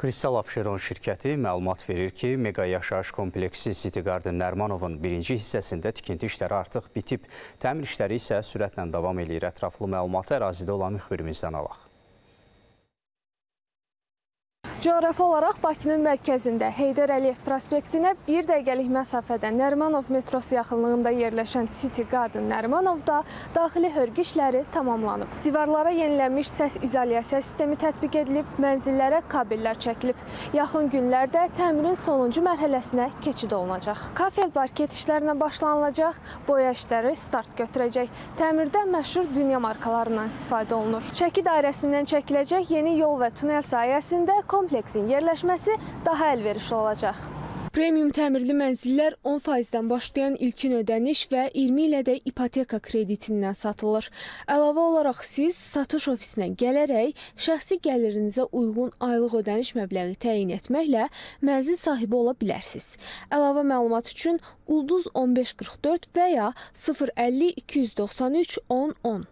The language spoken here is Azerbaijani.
Kristal Abşeron şirkəti məlumat verir ki, mega yaşayış kompleksi City Garden Nərmanovun birinci hissəsində tikinti işləri artıq bitib. Təmir işləri isə sürətlə davam edir. Ətraflı məlumatı ərazidə olan müxbirimizdən alaq. Coğrafi olaraq Bakının mərkəzində Heydər Əliyev prospektinə 1 dəqiqəlik məsafədə Nərmanov metrosu yaxınlığında yerləşən City Garden Nərmanovda daxili hörgü işləri tamamlanıb. Divarlara yenilənmiş səs izolyasiya sistemi tətbiq edilib, mənzillərə kabellər çəkilib. Yaxın günlərdə təmirin sonuncu mərhələsinə keçid olunacaq. Kafel parket işlərinə başlanılacaq, boya işləri start götürəcək. Təmirdə məşhur dünya markalarından istifadə olunur. Şəki dairəsindən çəkiləcək yeni yol və tunel sayəsində kompleksin yerləşməsi daha əlverişli olacaq. Premium təmirli mənzillər 10%-dən başlayan ilkin ödəniş və 20 ilə də ipoteka kreditindən satılır. Əlavə olaraq siz satış ofisinə gələrək şəxsi gəlirinizə uyğun aylıq ödəniş məbləği təyin etməklə mənzil sahibi ola bilərsiniz. Əlavə məlumat üçün Ulduz 1544 və ya 050 293 1010.